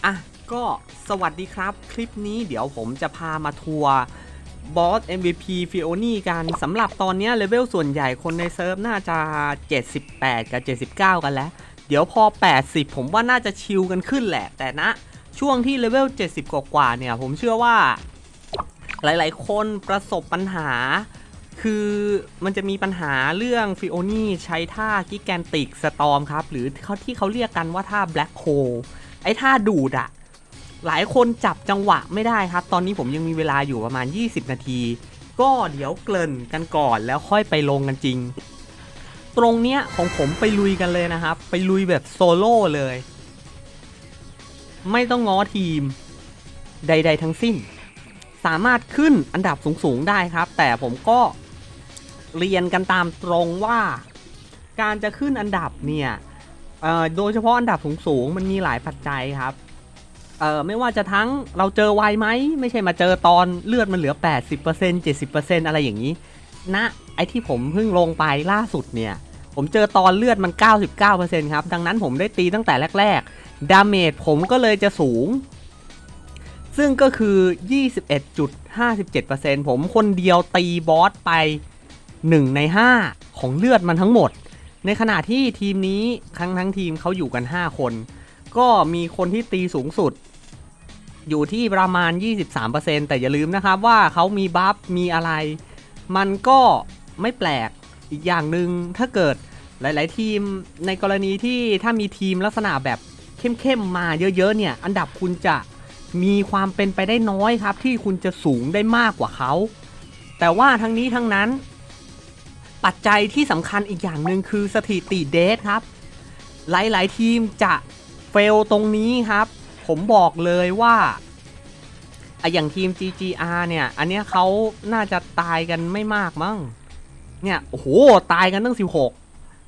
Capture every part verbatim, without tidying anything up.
อ่ะก็สวัสดีครับคลิปนี้เดี๋ยวผมจะพามาทัวร์บอส เอ็ม วี พี ฟิโอนี่กันสำหรับตอนนี้เลเวลส่วนใหญ่คนในเซิร์ฟน่าจะเจ็ดสิบแปดกับเจ็ดสิบเก้ากันแล้วเดี๋ยวพอแปดสิบผมว่าน่าจะชิลกันขึ้นแหละแต่นะช่วงที่เลเวลเจ็ดสิบกว่าๆเนี่ยผมเชื่อว่าหลายๆคนประสบปัญหาคือมันจะมีปัญหาเรื่องฟิโอนี่ใช้ท่ากิแกนติกสตอร์มครับหรือเขาที่เขาเรียกกันว่าท่าแบล็คโฮลไอ้ท่าดูดอะหลายคนจับจังหวะไม่ได้ครับตอนนี้ผมยังมีเวลาอยู่ประมาณยี่สิบนาทีก็เดี๋ยวเกริ่นกันก่อนแล้วค่อยไปลงกันจริงตรงเนี้ยของผมไปลุยกันเลยนะครับไปลุยแบบโซโล่เลยไม่ต้องง้อทีมใดๆทั้งสิ้นสามารถขึ้นอันดับสูงๆได้ครับแต่ผมก็เรียนกันตามตรงว่าการจะขึ้นอันดับเนี่ยโดยเฉพาะอันดับสูงๆมันมีหลายปัจจัยครับเอ่อไม่ว่าจะทั้งเราเจอไวไหมไม่ใช่มาเจอตอนเลือดมันเหลือ แปดสิบเปอร์เซ็นต์ เจ็ดสิบเปอร์เซ็นต์ อะไรอย่างนี้นะไอที่ผมเพิ่งลงไปล่าสุดเนี่ยผมเจอตอนเลือดมัน เก้าสิบเก้าเปอร์เซ็นต์ ครับดังนั้นผมได้ตีตั้งแต่แรกๆดาเมจผมก็เลยจะสูงซึ่งก็คือ ยี่สิบเอ็ดจุดห้าสิบเจ็ดเปอร์เซ็นต์ ผมคนเดียวตีบอสไปหนึ่งในห้าของเลือดมันทั้งหมดในขณะที่ทีมนี้ทั้งทั้งทีมเขาอยู่กันห้าคนก็มีคนที่ตีสูงสุดอยู่ที่ประมาณ ยี่สิบสามเปอร์เซ็นต์ แต่อย่าลืมนะครับว่าเขามีบัฟมีอะไรมันก็ไม่แปลกอีกอย่างหนึ่งถ้าเกิดหลายๆทีมในกรณีที่ถ้ามีทีมลักษณะแบบเข้มๆมาเยอะๆเนี่ยอันดับคุณจะมีความเป็นไปได้น้อยครับที่คุณจะสูงได้มากกว่าเขาแต่ว่าทั้งนี้ทั้งนั้นปัจจัยที่สำคัญอีกอย่างหนึ่งคือสถิติเดทครับหลายๆทีมจะเฟลตรงนี้ครับผมบอกเลยว่าอย่างทีม จี จี อาร์ เนี่ยอันเนี้ยเขาน่าจะตายกันไม่มากมั้งเนี่ยโอ้โหตายกันตั้งสิบหก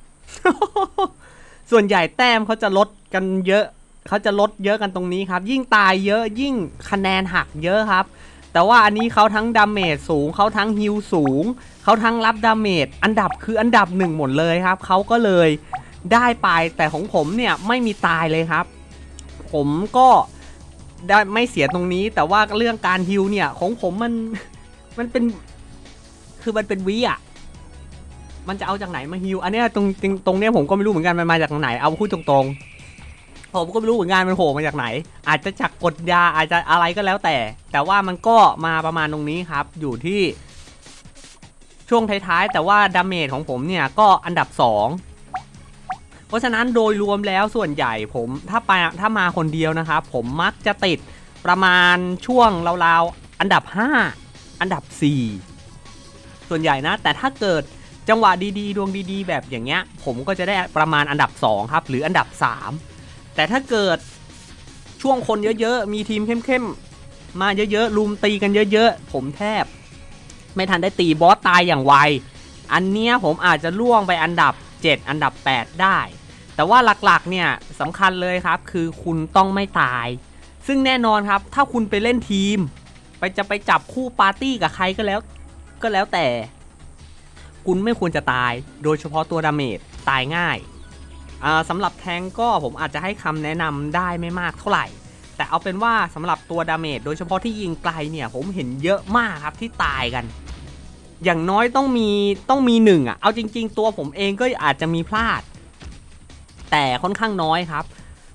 ส่วนใหญ่แต้มเขาจะลดกันเยอะเขาจะลดเยอะกันตรงนี้ครับยิ่งตายเยอะยิ่งคะแนนหักเยอะครับแต่ว่าอันนี้เขาทั้งดาเมจสูงเขาทั้งฮิลสูงเขาทั้งรับดาเมจอันดับคืออันดับหนึ่งหมดเลยครับเขาก็เลยได้ไปแต่ของผมเนี่ยไม่มีตายเลยครับผมก็ได้ไม่เสียตรงนี้แต่ว่าเรื่องการฮิลเนี่ยของผมมันมันเป็นคือมันเป็นวิอะมันจะเอาจากไหนมาฮิลอันนี้ตรงตรงเนี้ยผมก็ไม่รู้เหมือนกันมันมาจากไหนเอาพูดตรงๆผมก็ไม่รู้เหมือนกันมันโผล่มาจากไหนอาจจะจากกดยาอาจจะอะไรก็แล้วแต่แต่ว่ามันก็มาประมาณตรงนี้ครับอยู่ที่ช่วงท้ายๆแต่ว่าดาเมจของผมเนี่ยก็อันดับสองเพราะฉะนั้นโดยรวมแล้วส่วนใหญ่ผมถ้าไปถ้ามาคนเดียวนะครับผมมักจะติดประมาณช่วงราวๆอันดับห้าอันดับสี่ส่วนใหญ่นะแต่ถ้าเกิดจังหวะดีๆดวงดีๆแบบอย่างเงี้ยผมก็จะได้ประมาณอันดับสองครับหรืออันดับสามแต่ถ้าเกิดช่วงคนเยอะๆมีทีมเข้มๆมาเยอะๆลุมตีกันเยอะๆผมแทบไม่ทันได้ตีบอสตายอย่างไวอันเนี้ยผมอาจจะล่วงไปอันดับเจ็ดอันดับแปดได้แต่ว่าหลักๆเนี่ยสำคัญเลยครับคือคุณต้องไม่ตายซึ่งแน่นอนครับถ้าคุณไปเล่นทีมไปจะไปจับคู่ปาร์ตี้กับใครก็แล้วก็แล้วแต่คุณไม่ควรจะตายโดยเฉพาะตัวดาเมจตายง่ายสำหรับแทงก็ผมอาจจะให้คำแนะนำได้ไม่มากเท่าไหร่แต่เอาเป็นว่าสำหรับตัวดาเมจโดยเฉพาะที่ยิงไกลเนี่ยผมเห็นเยอะมากครับที่ตายกันอย่างน้อยต้องมีต้องมีหนึ่งอ่ะเอาจริงๆตัวผมเองก็อาจจะมีพลาดแต่ค่อนข้างน้อยครับ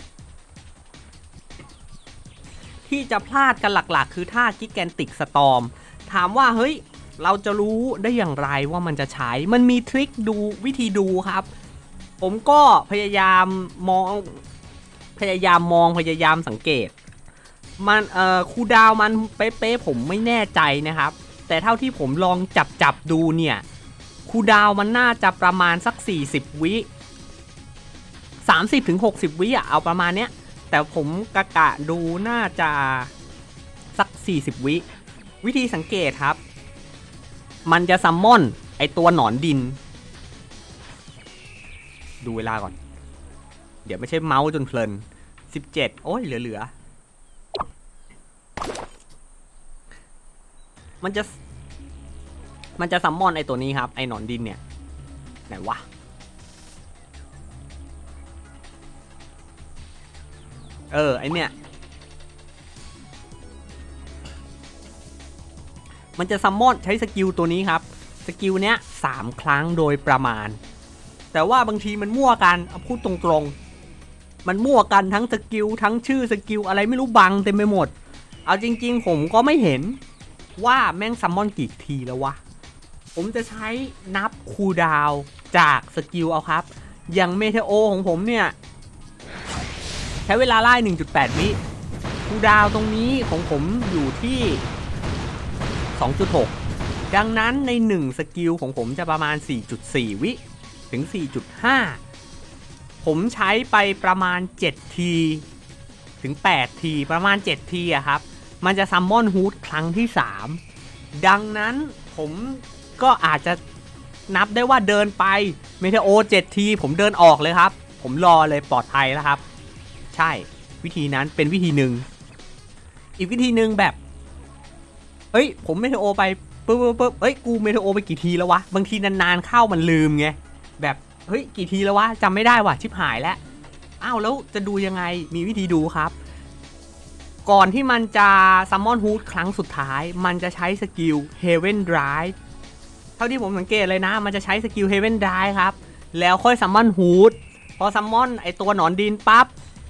ที่จะพลาดกันหลักๆคือท่ากิแกนติกสตอร์มถามว่าเฮ้ยเราจะรู้ได้อย่างไรว่ามันจะใช้มันมีทริคดูวิธีดูครับผมก็พยายามมองพยายามมองพยายามสังเกตมันเอ่อคูลดาวน์มันเป๊ะๆผมไม่แน่ใจนะครับแต่เท่าที่ผมลองจับจับดูเนี่ยคูลดาวน์มันน่าจะประมาณสักสี่สิบวิสามสิบถึงหกสิบวิอ่ะเอาประมาณเนี้ยแต่ผมกะกะดูน่าจะสักสี่สิบวิวิธีสังเกตครับมันจะซัมมอนไอตัวหนอนดินดูเวลาก่อนเดี๋ยวไม่ใช่เมาส์จนเพลินสิบเจ็ดโอ้ยเหลือๆมันจะมันจะซัมมอนไอตัวนี้ครับไอหนอนดินเนี่ยไหนวะเออไอเนี่ยมันจะซัมมอนใช้สกิลตัวนี้ครับสกิลเนี้ยสามครั้งโดยประมาณแต่ว่าบางทีมันมั่วกันเอาพูดตรงๆมันมั่วกันทั้งสกิลทั้งชื่อสกิลอะไรไม่รู้บังเต็มไปหมดเอาจริงๆผมก็ไม่เห็นว่าแม่งซัมมอนกี่ทีแล้ววะผมจะใช้นับคูลดาวน์จากสกิลเอาครับอย่างเมเทโอของผมเนี่ยใช้เวลาไล่ หนึ่งจุดแปด วิคูลดาวน์ตรงนี้ของผมอยู่ที่ สองจุดหก ดังนั้นในหนึ่งสกิลของผมจะประมาณ สี่จุดสี่ วิถึง สี่จุดห้า ผมใช้ไปประมาณเจ็ดทีถึงแปดทีประมาณเจ็ดทีอะครับมันจะซัมมอนฮูดครั้งที่สามดังนั้นผมก็อาจจะนับได้ว่าเดินไปเมเทโอเจ็ดทีผมเดินออกเลยครับผมรอเลยปลอดภัยแล้วครับใช่วิธีนั้นเป็นวิธีหนึ่งอีกวิธีหนึ่งแบบเอ้ยผมเมเทโอไปปึ๊บปึ๊บปึ๊บเอ้ยกูเมเทโอไปกี่ทีแล้ววะบางทีนานๆเข้ามันลืมไงแบบเฮ้ยกี่ทีแล้ววะจำไม่ได้ว่ะชิบหายแล้วอ้าวแล้วจะดูยังไงมีวิธีดูครับก่อนที่มันจะซัมมอนฮูดครั้งสุดท้ายมันจะใช้สกิล Heaven Drive เท่าที่ผมสังเกตเลยนะมันจะใช้สกิล Heaven Drive ครับแล้วค่อยซัมมอนฮูดพอซัมมอนไอตัวหนอนดินปั๊บ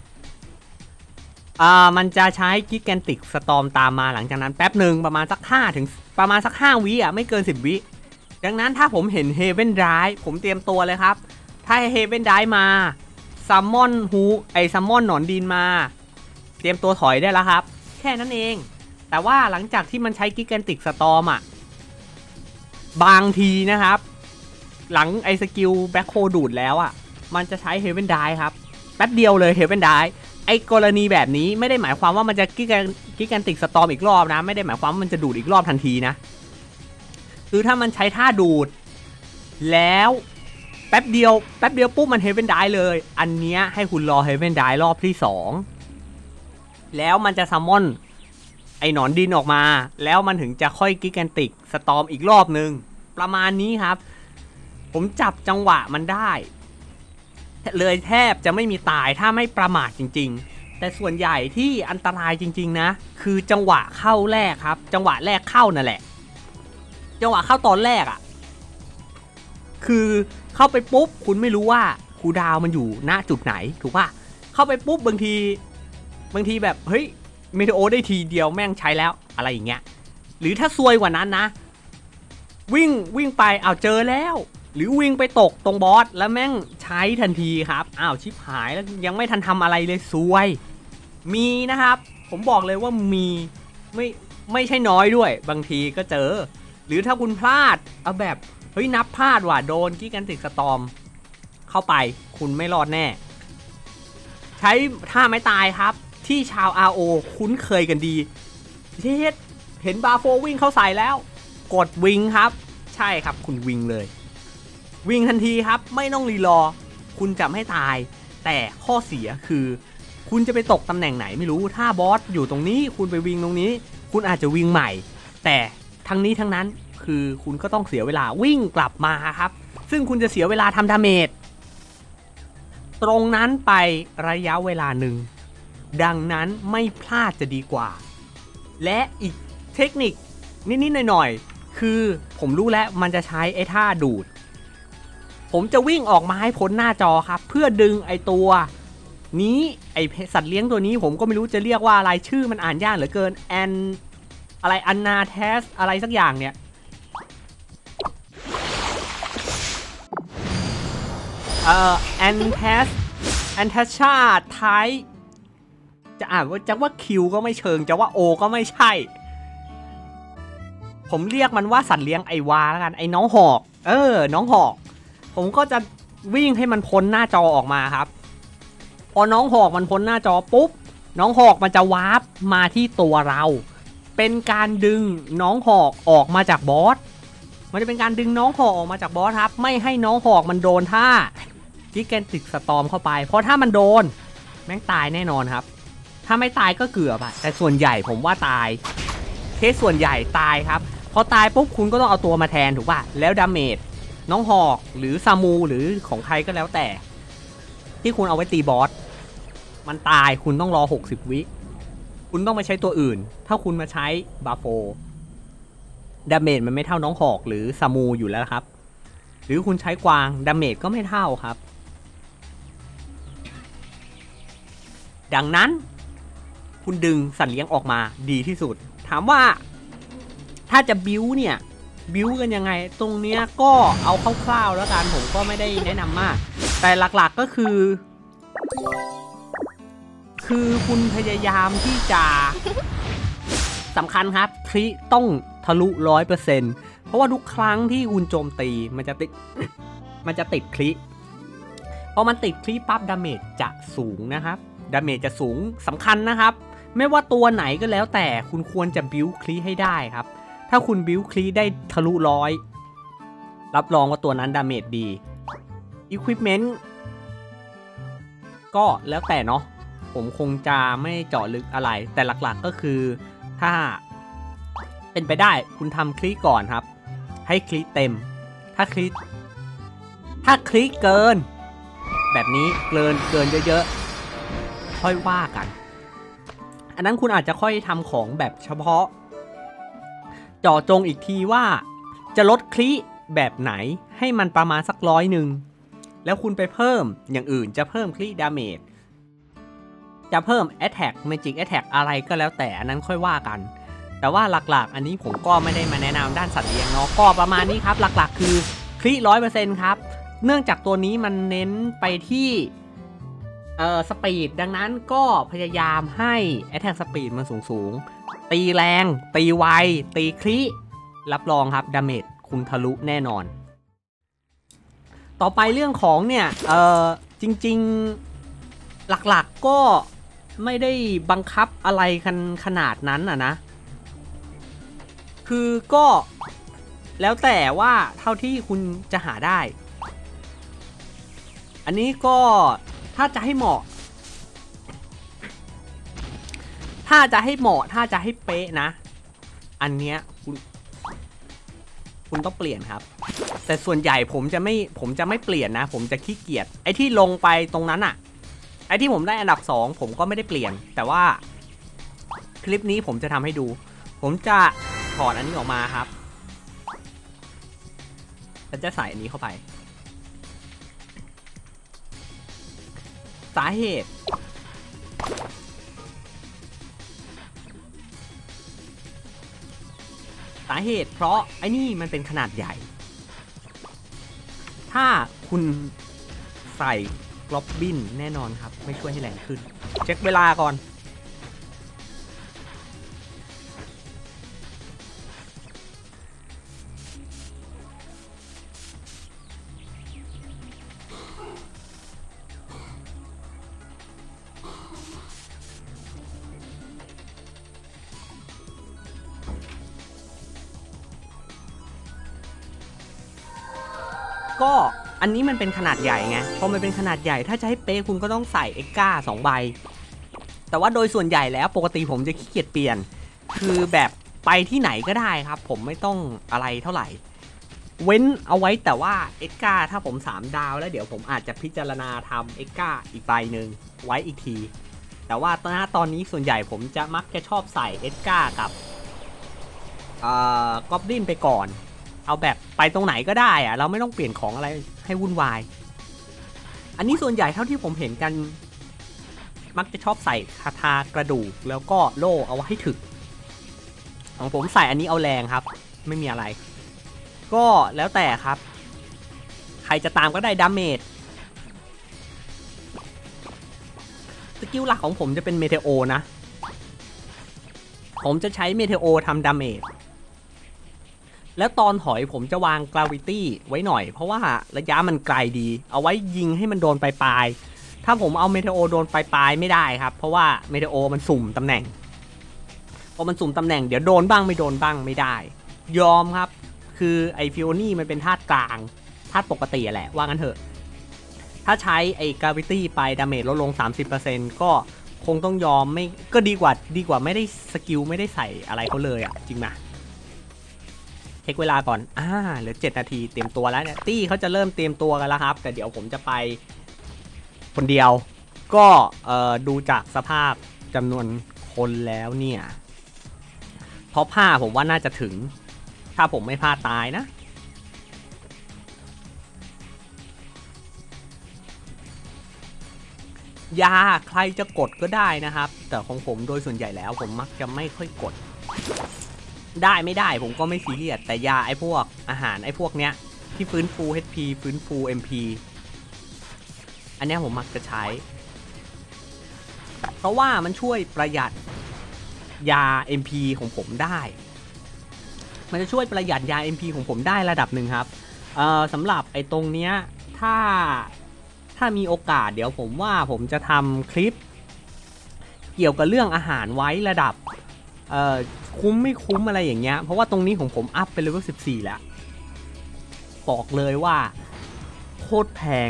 อ่ามันจะใช้กิแกนติกสตอมตามมาหลังจากนั้นแป๊บหนึ่งประมาณสักห้าถึงประมาณสักห้าวิอ่ะไม่เกินสิบวิดังนั้นถ้าผมเห็น Heaven Drive ผมเตรียมตัวเลยครับถ้า Heaven Drive มาซัมมอนฮูไอซัมมอนหนอนดินมาเตรียมตัวถอยได้แล้วครับแค่นั้นเองแต่ว่าหลังจากที่มันใช้กิแกนติกสตอมอ่ะบางทีนะครับหลังไอสกิลแบ็คโฮดูดแล้วอ่ะมันจะใช้ Heaven Drive ครับแป๊บเดียวเลย Heaven Drive ไอ้กรณีแบบนี้ไม่ได้หมายความว่ามันจะกิแกนกิแกนติกสตอมอีกรอบนะไม่ได้หมายความว่ามันจะดูดอีกรอบทันทีนะคือถ้ามันใช้ท่าดูดแล้วแป๊บเดียวแป๊บเดียวปุ๊บมัน Heaven Drive เลยอันเนี้ยให้คุณรอ Heaven Drive รอบที่สองแล้วมันจะซัมมอนไอ้หนอนดินออกมาแล้วมันถึงจะค่อยกิแกนติกสตอมอีกรอบนึงประมาณนี้ครับผมจับจังหวะมันได้เลยแทบจะไม่มีตายถ้าไม่ประมาทจริงๆแต่ส่วนใหญ่ที่อันตรายจริงๆนะคือจังหวะเข้าแรกครับจังหวะแรกเข้านั่นแหละจังหวะเข้าตอนแรกอ่ะคือเข้าไปปุ๊บคุณไม่รู้ว่าคูลดาวน์มันอยู่ณจุดไหนถูกป่ะเข้าไปปุ๊บบางทีบางทีแบบเฮ้ยเมเทโอได้ทีเดียวแม่งใช้แล้วอะไรอย่างเงี้ยหรือถ้าซวยกว่านั้นนะวิ่งวิ่งไปเอาเจอแล้วหรือวิ่งไปตกตรงบอสแล้วแม่งใช้ทันทีครับอ้าวชิบหายแล้วยังไม่ทันทำอะไรเลยซวยมีนะครับผมบอกเลยว่ามีไม่ไม่ใช่น้อยด้วยบางทีก็เจอหรือถ้าคุณพลาดเอาแบบเฮ้ยนับพลาดว่ะโดนกิแกนติกสตอมเข้าไปคุณไม่รอดแน่ใช้ท่าไม้ตายครับที่ชาว อาร์ โอ คุ้นเคยกันดีเช็ดเห็นบาโฟวิ่งเข้าใส่แล้วกดวิงครับใช่ครับคุณวิงเลยวิงทันทีครับไม่ต้องรีรอคุณจะไม่ตายแต่ข้อเสียคือคุณจะไปตกตำแหน่งไหนไม่รู้ถ้าบอสอยู่ตรงนี้คุณไปวิงตรงนี้คุณอาจจะวิงใหม่แต่ทั้งนี้ทั้งนั้นคือคุณก็ต้องเสียเวลาวิ่งกลับมาครับซึ่งคุณจะเสียเวลาทำดาเมจตรงนั้นไประยะเวลาหนึ่งดังนั้นไม่พลาดจะดีกว่าและอีกเทคนิคนิดๆหน่อยๆคือผมรู้แล้วมันจะใช้ไอ้ท่าดูดผมจะวิ่งออกมาให้พ้นหน้าจอครับเพื่อดึงไอ้ตัวนี้ไอ้สัตว์เลี้ยงตัวนี้ผมก็ไม่รู้จะเรียกว่าอะไรชื่อมันอ่านยากเหลือเกินแอนอะไรอันนาเทสอะไรสักอย่างเนี่ยเอ่อแอนเทสแอนเทชาไทจะอ่านว่าจะว่าคิวก็ไม่เชิงจะว่าโอก็ไม่ใช่ผมเรียกมันว่าสัตว์เลี้ยงไอวาแล้วกันไอ้น้องหอกเออน้องหอกผมก็จะวิ่งให้มันพ้นหน้าจอออกมาครับพอน้องหอกมันพ้นหน้าจอปุ๊บน้องหอกมันจะวาร์ปมาที่ตัวเราเป็นการดึงน้องหอกออกมาจากบอสมันจะเป็นการดึงน้องหอกออกมาจากบอสครับไม่ให้น้องหอกมันโดนท่ากิแกนติกสตอมเข้าไปเพราะถ้ามันโดนแม่งตายแน่นอนครับถ้าไม่ตายก็เกือบอะแต่ส่วนใหญ่ผมว่าตายเคสส่วนใหญ่ตายครับพอตายปุ๊บคุณก็ต้องเอาตัวมาแทนถูกป่ะแล้วดาเมจน้องหอกหรือซามูหรือของใครก็แล้วแต่ที่คุณเอาไว้ตีบอสมันตายคุณต้องรอหกสิบวิคุณต้องไปใช้ตัวอื่นถ้าคุณมาใช้บาโฟดาเมจมันไม่เท่าน้องหอกหรือซามูอยู่แล้วครับหรือคุณใช้กวางดาเมจก็ไม่เท่าครับดังนั้นคุณดึงสัตว์เลี้ยงออกมาดีที่สุดถามว่าถ้าจะบิวเนี่ยบิวกันยังไงตรงเนี้ยก็เอาคร่าวๆแล้วกันผมก็ไม่ได้แนะนำมากแต่หลักๆก็คือคือคุณพยายามที่จะสำคัญครับคริต้องทะลุร้อยเปอร์เซ็นต์เพราะว่าทุกครั้งที่คุณโจมตีมันจะติด มันจะติดคริพอมันติดคริปั๊บดาเมจจะสูงนะครับดาเมจจะสูงสำคัญนะครับไม่ว่าตัวไหนก็แล้วแต่คุณควรจะบิวคริให้ได้ครับถ้าคุณบิวคริได้ทะลุร้อยรับรองว่าตัวนั้นดาเมจดี Equipment ก็แล้วแต่เนาะผมคงจะไม่เจาะลึกอะไรแต่หลักๆก็คือถ้าเป็นไปได้คุณทำคลิกก่อนครับให้คลิกเต็มถ้าคลิกถ้าคลิกเกินแบบนี้เกินเกินเยอะๆค่อยว่ากันอันนั้นคุณอาจจะค่อยทำของแบบเฉพาะเจาะจงอีกทีว่าจะลดคลิกแบบไหนให้มันประมาณสักร้อยหนึ่งแล้วคุณไปเพิ่มอย่างอื่นจะเพิ่มคลิกดาเมจจะเพิ่ม Attack Magic Attack อะไรก็แล้วแต่อันนั้นค่อยว่ากันแต่ว่าหลักๆอันนี้ผมก็ไม่ได้มาแนะนำด้านสัตว์เลี้ยงเนาะก็ประมาณนี้ครับหลักๆคือคลิร้อยเปอร์เซ็นต์ครับเนื่องจากตัวนี้มันเน้นไปที่เอ่อสปีดดังนั้นก็พยายามให้ Attack Speed มันสูงๆตีแรงตีไวตีคลิรับรองครับดาเมจคุณทะลุแน่นอนต่อไปเรื่องของเนี่ยเอ่อจริงๆหลักๆก็ไม่ได้บังคับอะไรกันขนาดนั้นอ่ะนะคือก็แล้วแต่ว่าเท่าที่คุณจะหาได้อันนี้ก็ถ้าจะให้เหมาะถ้าจะให้เหมาะถ้าจะให้เป๊ะนะอันเนี้ยคุณคุณต้องเปลี่ยนครับแต่ส่วนใหญ่ผมจะไม่ผมจะไม่เปลี่ยนนะผมจะขี้เกียจไอ้ที่ลงไปตรงนั้นอะไอ้ที่ผมได้อันดับสองผมก็ไม่ได้เปลี่ยนแต่ว่าคลิปนี้ผมจะทำให้ดูผมจะถอดอันนี้ออกมาครับแล้วจะใส่อันนี้เข้าไปสาเหตุสาเหตุเพราะไอ้นี่มันเป็นขนาดใหญ่ถ้าคุณใส่กล็อบบินแน่นอนครับไม่ช่วยให้แรงขึ้นเช็คเวลาก่อนก็อันนี้มันเป็นขนาดใหญ่ไงพอมันเป็นขนาดใหญ่ถ้าจะให้เป๊ะคุณก็ต้องใส่เอ็กก้าสองใบแต่ว่าโดยส่วนใหญ่แล้วปกติผมจะขี้เกียจเปลี่ยนคือแบบไปที่ไหนก็ได้ครับผมไม่ต้องอะไรเท่าไหร่เว้นเอาไว้แต่ว่าเอ็กก้าถ้าผมสามดาวแล้วเดี๋ยวผมอาจจะพิจารณาทำเอ็กก้าอีกใบหนึ่งไว้อีกทีแต่ว่าตอนตอนนี้ส่วนใหญ่ผมจะมักจะชอบใส่เอ็กก้ากับเอ่อกอบลินไปก่อนเอาแบบไปตรงไหนก็ได้อะเราไม่ต้องเปลี่ยนของอะไรให้วุ่นวายอันนี้ส่วนใหญ่เท่าที่ผมเห็นกันมักจะชอบใส่คาถากระดูกแล้วก็โล่เอาไว้ให้ถึกของผมใส่อันนี้เอาแรงครับไม่มีอะไรก็แล้วแต่ครับใครจะตามก็ได้ดาเมจสกิลหลักของผมจะเป็นเมเทโอนะผมจะใช้เมเทโอทำดาเมจแล้วตอนถอยผมจะวางกราวิตี้ไว้หน่อยเพราะว่าระยะมันไกลดีเอาไว้ยิงให้มันโดนปลายๆถ้าผมเอาเมเทโอโดนปลายๆไม่ได้ครับเพราะว่าเมเทโอมันสุ่มตำแหน่งพอมันสุ่มตำแหน่งเดี๋ยวโดนบ้างไม่โดนบ้างไม่ได้ยอมครับคือไอฟิโอนี่มันเป็นธาตุกลางธาตุปกติแหละว่างั้นเถอะถ้าใช้ไอกราวิตี้ไปดาเมจลดลง สามสิบเปอร์เซ็นต์ ก็คงต้องยอมไม่ก็ดีกว่าดีกว่าไม่ได้สกิลไม่ได้ใส่อะไรเขาเลยอ่ะจริงไหมเช็คเวลาก่อนอ่าเหลือเจ็ดนาทีเตรียมตัวแล้วเนี่ยตี้เขาจะเริ่มเตรียมตัวกันแล้วครับแต่เดี๋ยวผมจะไปคนเดียวก็เอ่อดูจากสภาพจำนวนคนแล้วเนี่ยท็อปห้าผมว่าน่าจะถึงถ้าผมไม่พลาดตายนะยาใครจะกดก็ได้นะครับแต่ของผมโดยส่วนใหญ่แล้วผมมักจะไม่ค่อยกดได้ไม่ได้ผมก็ไม่ซีเรียสแต่ยาไอ้พวกอาหารไอ้พวกเนี้ยที่ฟื้นฟู เอช พี ฟื้นฟู เอ็ม พี อันนี้ผมมักจะใช้เพราะว่ามันช่วยประหยัดยา เอ็ม พี ของผมได้มันจะช่วยประหยัดยา เอ็ม พี ของผมได้ระดับหนึ่งครับเอ่อสำหรับไอ้ตรงเนี้ยถ้าถ้ามีโอกาสเดี๋ยวผมว่าผมจะทำคลิปเกี่ยวกับเรื่องอาหารไว้ระดับเอ่อคุ้มไม่คุ้มอะไรอย่างเงี้ยเพราะว่าตรงนี้ของผมอัพเป็นเลเวลสิบสี่แล้วบอกเลยว่าโคตรแพง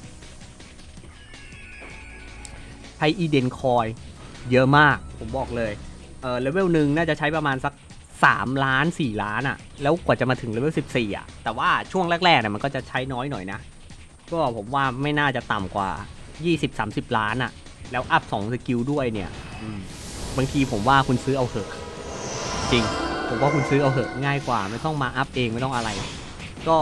ใช้อีเดนคอยเยอะมากผมบอกเลยเออเลเวลหนึ่งน่าจะใช้ประมาณสักสามล้านสี่ล้านอะแล้วกว่าจะมาถึงเลเวลสิบสี่อะแต่ว่าช่วงแรกๆเนี่ยมันก็จะใช้น้อยหน่อยนะก็ผมว่าไม่น่าจะต่ำกว่า ยี่สิบถึงสามสิบ ล้านอะแล้วอัพสองสกิลด้วยเนี่ยบางทีผมว่าคุณซื้อเอาเถอะจริงผมว่าคุณซื้อเอาเถอะง่ายกว่าไม่ต้องมาอัพเองไม่ต้องอะไรก็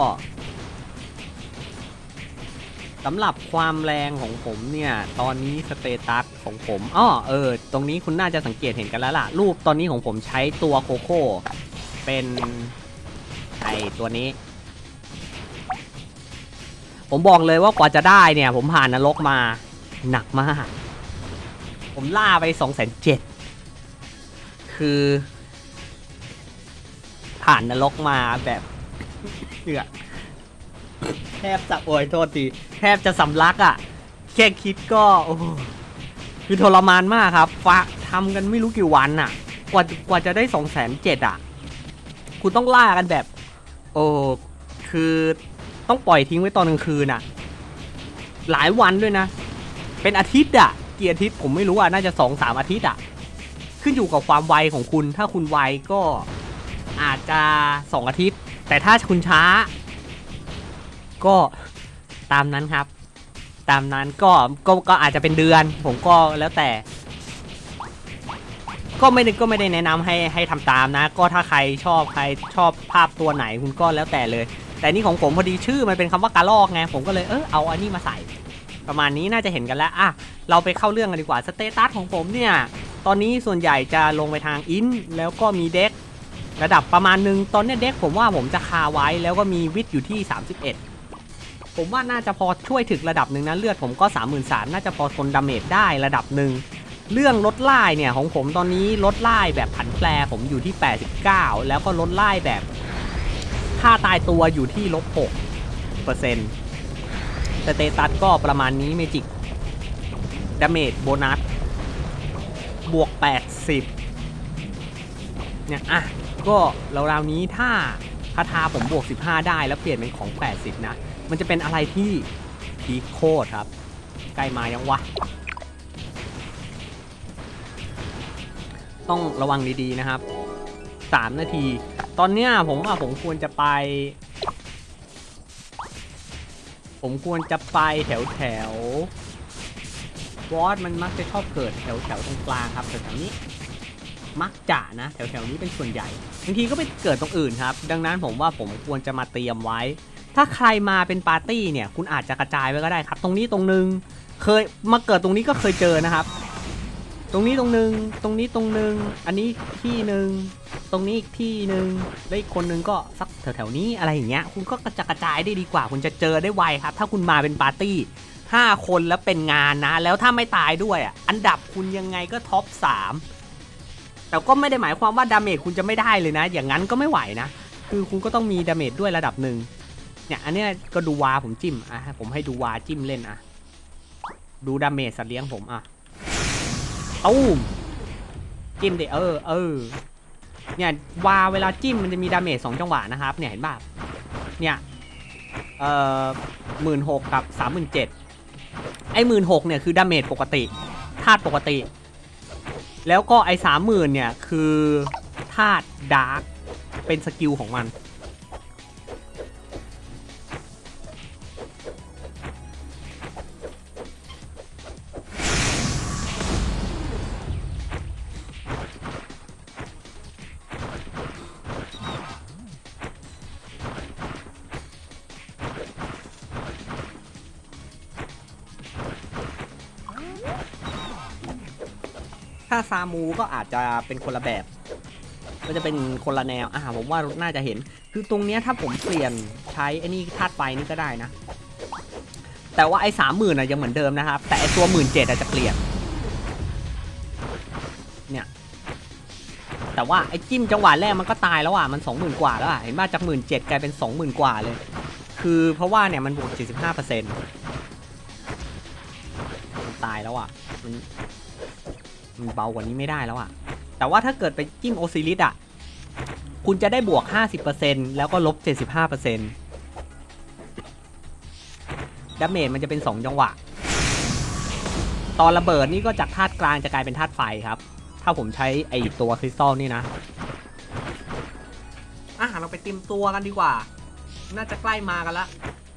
สำหรับความแรงของผมเนี่ยตอนนี้สเตตัสของผมอ้อเออตรงนี้คุณน่าจะสังเกตเห็นกันแล้วล่ะรูปตอนนี้ของผมใช้ตัวโคโค่เป็นไอตัวนี้ผมบอกเลยว่ากว่าจะได้เนี่ยผมผ่านนรกมาหนักมากผมล่าไป สองแสนเจ็ดหมื่น คือผ่านนรกมาแบบเหนื่อยแทบจะโอยโทษทีแทบจะสำลักอ่ะแค่คิดก็โอ้คือทรมานมากครับฟ้าทำกันไม่รู้กี่วันอ่ะกว่ากว่าจะได้ สองแสนเจ็ดหมื่น อ่ะคุณต้องล่ากันแบบโอ้คือต้องปล่อยทิ้งไว้ตอนกลางคืนอ่ะหลายวันด้วยนะเป็นอาทิตย์อ่ะกี่อาทิตย์ผมไม่รู้อ่ะน่าจะ สองถึงสาม อาทิตย์อ่ะขึ้นอยู่กับความไวของคุณถ้าคุณไวก็อาจจะสองอาทิตย์แต่ถ้าคุณช้าก็ตามนั้นครับตามนั้นก็ก็ก็อาจจะเป็นเดือนผมก็แล้วแต่ก็ไม่ได้ก็ไม่ได้แนะนำให้ให้ทำตามนะก็ถ้าใครชอบใครชอบภาพตัวไหนคุณก็แล้วแต่เลยแต่นี่ของผมพอดีชื่อมันเป็นคำว่ากระรอกไงผมก็เลยเออเอาอันนี้มาใส่ประมาณนี้น่าจะเห็นกันแล้วอ่ะเราไปเข้าเรื่องกันดีกว่าสเตตัสของผมเนี่ยตอนนี้ส่วนใหญ่จะลงไปทางอินแล้วก็มีเด็กระดับประมาณนึงตอนนี้เด็กผมว่าผมจะคาไว้แล้วก็มีวิทย์อยู่ที่สามสิบเอ็ดผมว่าน่าจะพอช่วยถึงระดับหนึ่งนะเลือดผมก็ สามหมื่นสามพัน น่าจะพอทนดาเมจได้ระดับหนึ่งเรื่องลดไล่เนี่ยของผมตอนนี้ลดไล่แบบผันแปรผมอยู่ที่แปดสิบเก้าแล้วก็ลดไล่แบบค่าตายตัวอยู่ที่ลบหกเปอร์เซ็นต์สเตตัสก็ประมาณนี้เมจิกดาเมจโบนัสบวกแปดสิบเนี่ยอ่ะก็ราวๆนี้ถ้าคาถาผมบวกสิบห้าได้แล้วเปลี่ยนเป็นของแปดสิบนะมันจะเป็นอะไรที่พีคโคตรครับใกล้มายังวะต้องระวังดีๆนะครับสามนาทีตอนเนี้ยผมว่าผมควรจะไปผมควรจะไปแถวแถวบอสมันมักจะชอบเกิดแถวแถวตรงกลางครับแถวนี้มักจะนะแถวแถวนี้เป็นส่วนใหญ่บางทีก็ไปเกิดตรงอื่นครับดังนั้นผมว่าผมควรจะมาเตรียมไว้ถ้าใครมาเป็นปาร์ตี้เนี่ยคุณอาจจะกระจายไว้ก็ได้ครับตรงนี้ตรงนึงเคยมาเกิดตรงนี้ก็เคยเจอนะครับตรงนี้ตรงนึงตรงนี้ตรงนึงอันนี้ที่นึงตรงนี้อีกที่นึงแล้วอีกคนนึงก็สักแถวๆนี้อะไรอย่างเงี้ยคุณก็จะกระจายได้ดีกว่าคุณจะเจอได้ไวครับถ้าคุณมาเป็นปาร์ตี้ห้าคนแล้วเป็นงานนะแล้วถ้าไม่ตายด้วยอ่ะอันดับคุณยังไงก็ท็อปสามแต่ก็ไม่ได้หมายความว่าดาเมจคุณจะไม่ได้เลยนะอย่างนั้นก็ไม่ไหวนะคือคุณก็ต้องมีดาเมจด้วยระดับหนึ่งเนี่ยอันนี้ก็ดูวาผมจิ้มอ่ะผมให้ดูวาจิ้มเล่นอ่ะดูดาเมจสัตว์เลี้ยงผมอ่ะตู้มจิ้มเดเออเออเนี่ยวาเวลาจิ้มมันจะมีดาเมจสองจังหวะนะครับเนี่ยเห็นป่ะเนี่ยเอ่อหมื่นหกกับสามหมื่นเจ็ดไอ้หมื่นหกเนี่ยคือดาเมจปกติธาตุปกติแล้วก็ไอ้สามหมื่นเนี่ยคือธาตุดาร์กเป็นสกิลของมันถ้าซามูก็อาจจะเป็นคนละแบบก็จะเป็นคนละแนวอ่าผมว่าน่าจะเห็นคือตรงเนี้ยถ้าผมเปลี่ยนใช้ไอ้นี่ธาตุไฟนี่ก็ได้นะแต่ว่าไอ้สามหมื่นอ่ะยังเหมือนเดิมนะครับแต่ไอ้ตัวหมื่นเจ็ดอาจจะเปลี่ยนเนี่ยแต่ว่าไอ้จิ้มจังหวะแรกมันก็ตายแล้วอ่ะมันสองหมื่นกว่าแล้วอ่ะเห็นว่าจากหมื่นเจ็ดกลายเป็นสองหมื่นกว่าเลยคือเพราะว่าเนี่ยมันบวกเจ็ดสิบห้าเปอร์เซ็นต์มันตายแล้วอ่ะมันมันเบากว่านี้ไม่ได้แล้วอ่ะแต่ว่าถ้าเกิดไปจิ้มโอซิลิสอ่ะคุณจะได้บวก ห้าสิบเปอร์เซ็นต์ แล้วก็ลบ เจ็ดสิบห้าเปอร์เซ็นต์ ดาเมจมันจะเป็นสองจังหวะตอนระเบิดนี่ก็จากธาตุกลางจะกลายเป็นธาตุไฟครับถ้าผมใช้ไอตัวคริสตัลนี่นะอ่ะเราไปเตรียมตัวกันดีกว่าน่าจะใกล้มากันละ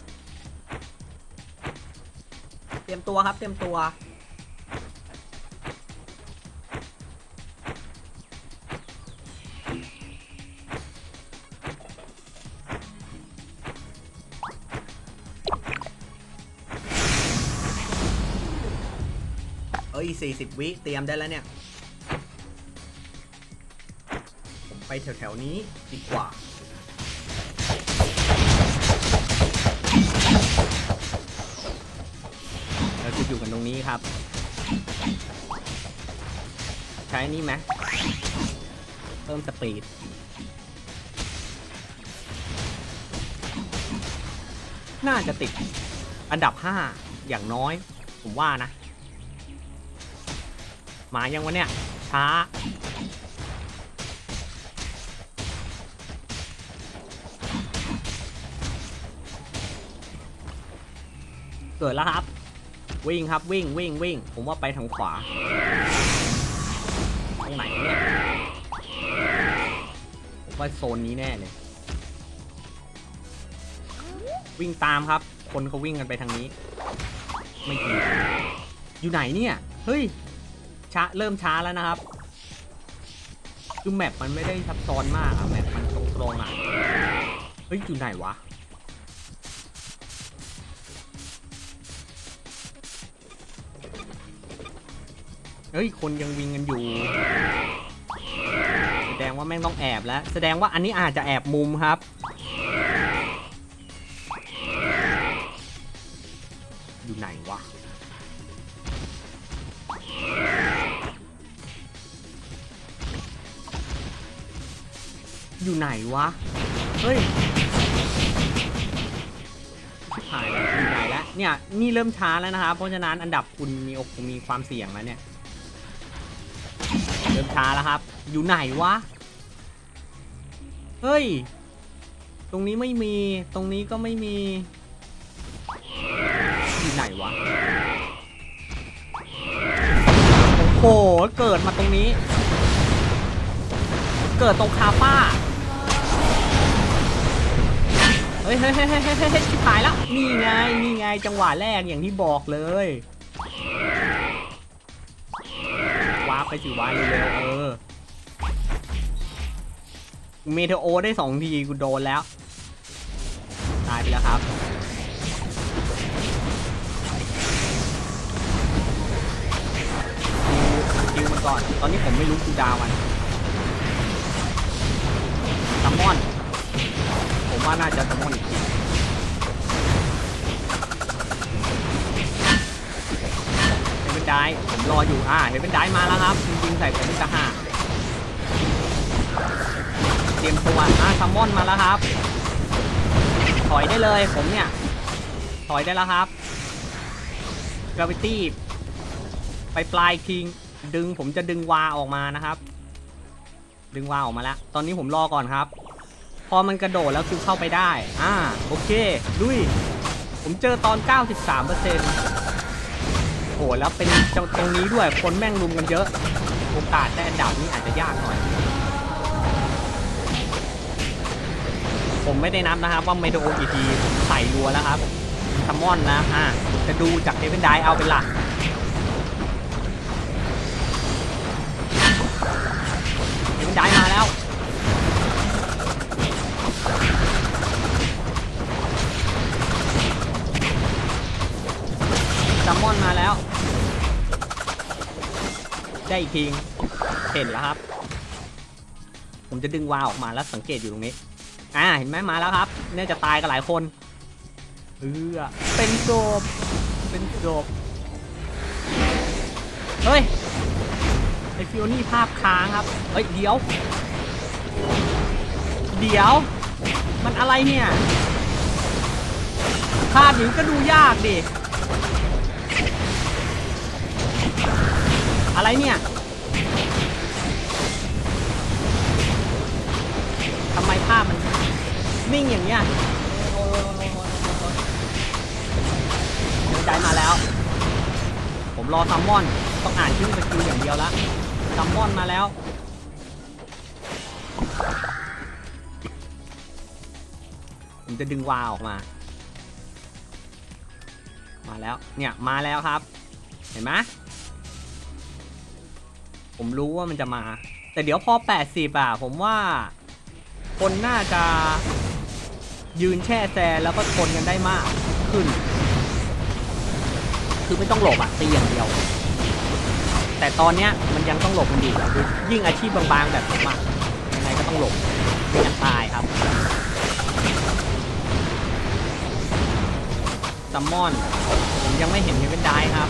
เตรียมตัวครับเตรียมตัวเอ้ยสี่สิบวิเตรียมได้แล้วเนี่ยผมไปแถวๆนี้ดีกว่าเราจะอยู่กันตรงนี้ครับใช้นี่ไหมเพิ่มสปีดน่าจะติดอันดับห้าอย่างน้อยผมว่านะมายังวะเนี่ยช้าเกิดแล้วครับวิ่งครับวิ่งวิ่งวิ่งผมว่าไปทางขวาตรงไหนเนี่ยผมว่าโซนนี้แน่เลยวิ่งตามครับคนเขาวิ่งกันไปทางนี้ไม่กี่อยู่ไหนเนี่ยเฮ้ยช้าเริ่มช้าแล้วนะครับคือแมปมันไม่ได้ซับซ้อนมากอะแมปมันตรงๆอะเฮ้ยอยู่ไหนวะเฮ้ยคนยังวิ่งกันอยู่แสดงว่าแม่งต้องแอบแล้วแสดงว่าอันนี้อาจจะแอบมุมครับอยู่ไหนวะอยู่ไหนวะเฮ้ยหายแล้วอยู่ไหนแล้วเนี่ยนี่เริ่มช้าแล้วนะครับเพราะฉะนั้นอันดับคุณมีโอกาสมีความเสี่ยงแล้วเนี่ยเริ่มช้าแล้วครับอยู่ไหนวะเฮ้ยตรงนี้ไม่มีตรงนี้ก็ไม่มีอยู่ไหนวะโอ้โหเกิดมาตรงนี้เกิดตรงคาป้าเฮ้ยเฮ้ยเฮ้ยเฮ้ยเฮ้ยชิบหายแล้วนี่ไงนี่ไงจังหวะแรกอย่างที่บอกเลยวาร์ปไปสิวาร์ปเร็วๆเออเมเทโอได้สองทีกูโดนแล้วตายไปแล้วครับคิวมันก่อนตอนนี้ผมไม่รู้คูดาวมันซัมมอนผมว่าน่าจะซัมมอนอีกทีเฮเวนไดผมรออยู่อ่าเฮเวนไดมาแล้วครับจริงๆใส่ผมจะห้าเตรียมตัวอ่าซัมมอนมาแล้วครับถอยได้เลยผมเนี่ยถอยได้แล้วครับกราวิตี้ไปปลายคิงดึงผมจะดึงวาออกมานะครับดึงวาออกมาแล้วตอนนี้ผมรอก่อนครับพอมันกระโดดแล้วคือเข้าไปได้อ่าโอเคลุยผมเจอตอน เก้าสิบสามเปอร์เซ็นต์ โหแล้วเป็นตรงนี้ด้วยคนแม่งรุมกันเยอะโอกาสได้อันดับนี้อาจจะยากหน่อยผมไม่ได้นับนะครับว่าเมโดโอกี่ทีผมใส่รัวแล้วครับซัมมอนนะอ่าจะดูจากเฮเวนไดเอาเป็นหลักเฮเวนไดมาแล้วซัมมอนมาแล้วได้อีกทีเห็นแล้วครับผมจะดึงวาออกมาแล้วสังเกตอยู่ตรงนี้อ่าเห็นไหมมาแล้วครับน่าจะตายกันหลายคนเออเป็นโจบเป็นโจบเฮ้ยไอฟิโอนี่ภาพค้างครับเฮ้ยเดี๋ยวเดี๋ยวมันอะไรเนี่ยภาพนี้ก็ดูยากดิอะไรเนี่ยทำไมภาพมันนิ่งอย่างเงี้ยเดี๋ยวใจมาแล้วผมรอซัมมอนต้องอ่านชื่อสกิลอย่างเดียวละซัมมอนมาแล้วผมจะดึงวาออกมามาแล้วเนี่ยมาแล้วครับเห็นไหมผมรู้ว่ามันจะมาแต่เดี๋ยวพอแปดสิบอ่ะผมว่าคนน่าจะยืนแช่แซแล้วก็ทนกันได้มากขึ้นคือไม่ต้องหลบอ่ะตีอย่างเดียวแต่ตอนเนี้ยมันยังต้องหลบมันดีคือยิ่งอาชีพบางๆแบบผมอ่ะยังไงก็ต้องหลบไม่งั้นตายครับซัมมอนผมยังไม่เห็นยังเป็นได้ครับ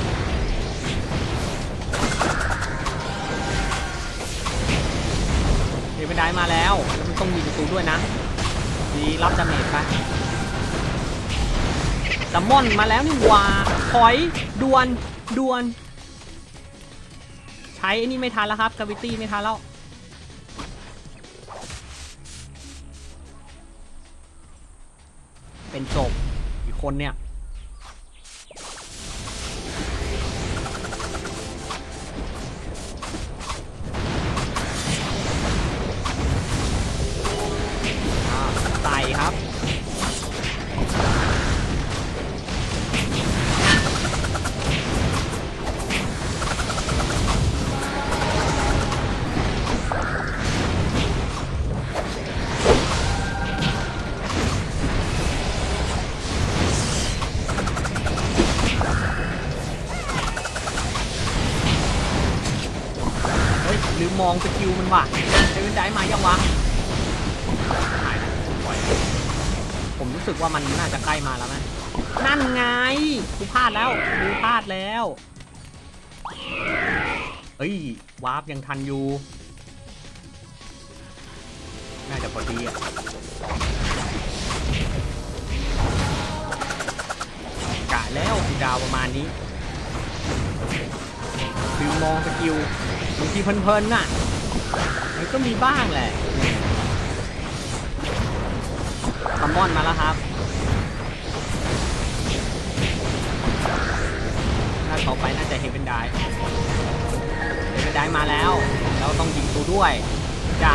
เดี๋ยวเป็นได้มาแล้วแล้วมันต้องมีประตูด้วยนะดีรับดาเมจไปซัมมอนมาแล้วนี่ว่าถอยดวนดวนใช้ไอ้นี่ไม่ทันแล้วครับกราวิตี้ไม่ทันแล้วเป็นศพอีกคนเนี่ยใส่ครับหรือมองสกิลมันว่ะเดวินได้มายังวะหายแล้วปล่อยผมรู้สึกว่ามันน่าจะใกล้มาแล้วนะนั่นไงกูพลาดแล้วกูพลาดแล้วเฮ้ยวาร์ปยังทันอยู่น่าจะพอดีอ่ะกะแล้วดาวประมาณนี้คือมองสกิลบางทีเพลินๆน่ะมันก็มีบ้างแหละซัมมอนมาแล้วครับถ้าต่อไปน่าจะเฮเวนไดเฮเวนไดมาแล้วเราต้องยิงตัวด้วยจ้ะ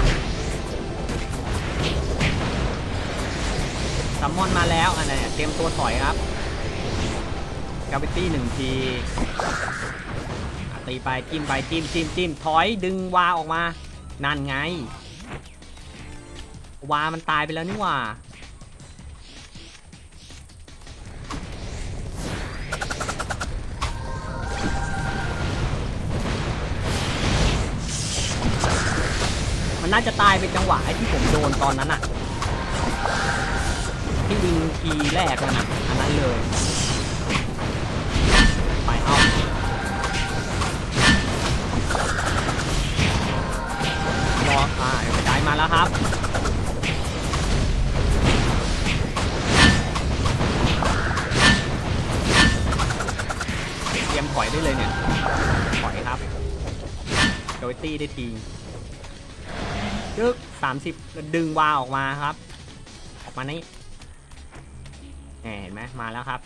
ซัมมอนมาแล้วอันนี้เตรียมตัวถอยครับกราวิตี้หนึ่งทีตีไปจิ้มไปจิ้มจิ้มจิ้มถอยดึงวาออกมานั่นไงวามันตายไปแล้วนี่หว่ามันน่าจะตายเป็นจังหวะไอ้ที่ผมโดนตอนนั้นอะที่ยิงทีแรกแล้วนะอันนั้นเลยไปเอาอ่าเดี๋ยวได้มาแล้วครับเตรียมถอยได้เลยเนี่ยถอยครับโดยตี้ได้ทียึกสามสิบดึงวาออกมาครับออกมานี่เห็นไหมมาแล้วครับ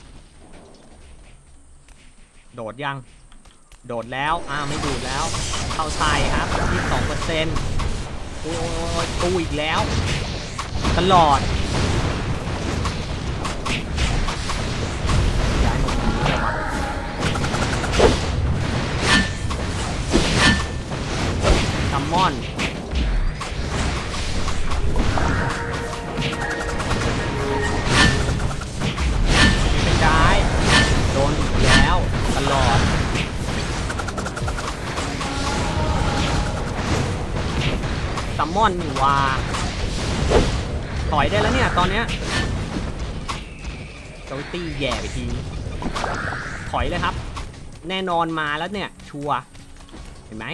โดดยังโดดแล้วอ่าไม่ดูดแล้วเข้าใส่ครับยี่สิบสองเปอร์เซ็นต์โอ้ยตู้อีกแล้วตลอดย้ายหมดนี้เลยวะซัมมอนเป็นได้โดนอีกแล้วตลอดซัมมอนนี่ว่าถอยได้แล้วเนี่ยตอนเนี้ยโจยตี้แย่ไปทีถอยเลยครับแน่นอนมาแล้วเนี่ยชัวร์เห็นไหม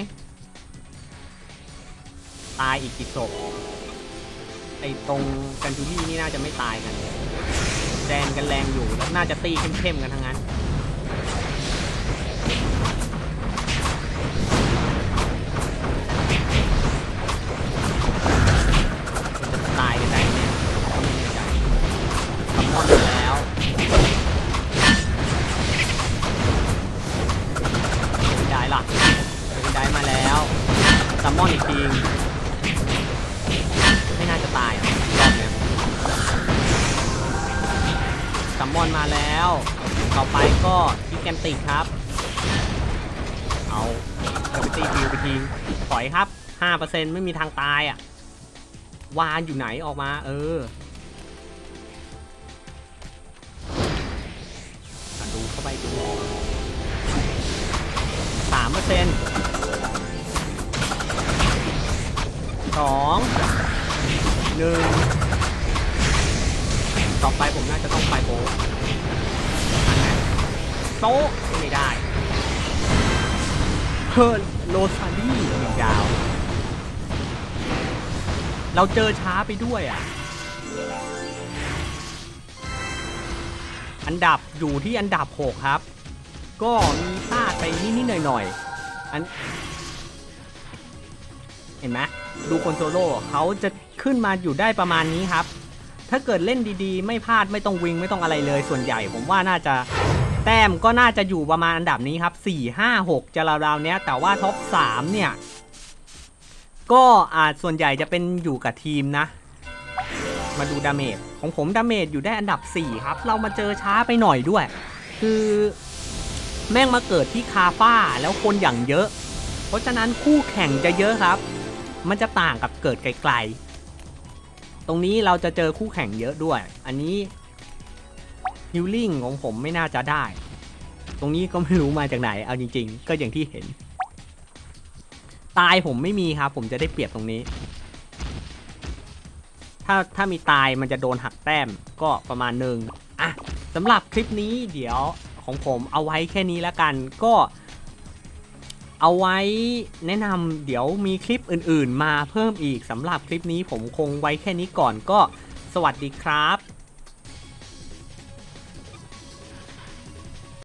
ตายอีกกี่ศพไอ้ตรงกันจูรี่นี่น่าจะไม่ตายกันแดนกันแรงอยู่แล้วน่าจะตีเข้มๆกันทั้งนั้นตายกันได้เนี่ยซัมมอนแล้วได้ล่ะได้มาแล้วซัมมอนอีกทีไม่น่าจะตายรอบนี้ซัมมอนมาแล้วต่อไปก็คิแกมติกครับเอากระตีฟิวไปทีถอยครับ ห้าเปอร์เซ็นต์ ไม่มีทางตายอ่ะวานอยู่ไหนออกมาเออดูเข้าไปดู สามเปอร์เซ็นต์ สอง หนึ่งต่อไปผมน่าจะต้องไปโป๊ะโต๊ะไม่ได้เฮิร์นโรซารี่หนึ่งดาวเราเจอช้าไปด้วยอ่ะอันดับอยู่ที่อันดับหกครับก็มีพลาดไปนิดๆหน่อยๆอันเห็นไหมดูคนโซโล่เขาจะขึ้นมาอยู่ได้ประมาณนี้ครับถ้าเกิดเล่นดีๆไม่พลาดไม่ต้องวิ่งไม่ต้องอะไรเลยส่วนใหญ่ผมว่าน่าจะแต้มก็น่าจะอยู่ประมาณอันดับนี้ครับสี่ ห้า หกจะราวๆเนี้ยแต่ว่าท็อปสามเนี่ยก็อาจส่วนใหญ่จะเป็นอยู่กับทีมนะมาดูดาเมจของผมดาเมจอยู่ได้อันดับสี่ครับเรามาเจอช้าไปหน่อยด้วยคือแม่งมาเกิดที่คาฟ้าแล้วคนอย่างเยอะเพราะฉะนั้นคู่แข่งจะเยอะครับมันจะต่างกับเกิดไกลๆตรงนี้เราจะเจอคู่แข่งเยอะด้วยอันนี้ฮิลลิ่งของผมไม่น่าจะได้ตรงนี้ก็ไม่รู้มาจากไหนเอาจริงๆก็อย่างที่เห็นตายผมไม่มีครับผมจะได้เปรียบตรงนี้ถ้าถ้ามีตายมันจะโดนหักแต้มก็ประมาณหนึ่งอ่ะสำหรับคลิปนี้เดี๋ยวของผมเอาไว้แค่นี้แล้วกันก็เอาไว้แนะนำเดี๋ยวมีคลิปอื่นๆมาเพิ่มอีกสำหรับคลิปนี้ผมคงไว้แค่นี้ก่อนก็สวัสดีครับ